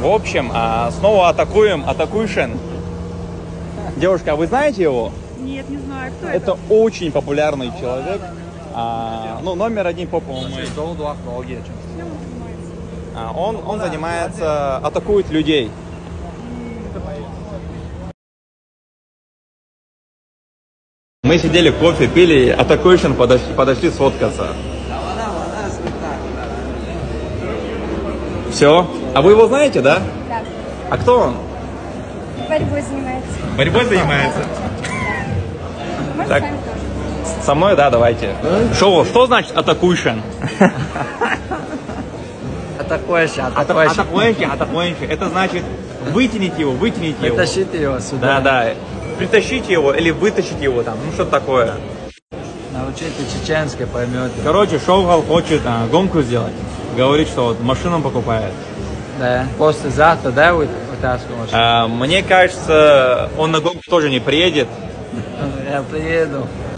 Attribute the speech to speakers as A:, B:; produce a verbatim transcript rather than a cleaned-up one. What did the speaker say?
A: В общем, а, снова атакуем Атакуйшин. Девушка, а вы знаете его?
B: Нет, не знаю, кто это.
A: Это очень популярный человек. А, ну, номер один по, по-моему. А, он, он занимается, атакует людей. Мы сидели, кофе пили, Атакуйшин подошли, подошли сфоткаться. Все? А вы его знаете, да?
C: Да.
A: А кто он?
C: Борьбой занимается.
A: Борьбой занимается?
C: Можно
A: Так.
C: с вами тоже?
A: Со мной, да, давайте. Шо, что значит Атакуйшин?
D: Атакуйшин,
A: Атакуйшин, Атакуйшин. Это значит вытяните его, вытяните его.
D: Притащите его сюда.
A: Да, да. Притащите его или вытащите его там, ну что такое.
D: Научите чеченский, поймете.
A: Короче, Шовгал хочет а, гонку сделать. Говорит, что вот машину покупает.
D: Да. Послезавтра, да, вы вытаскиваете машину?
A: А, мне кажется, он на гонку тоже не приедет.
D: Я приеду.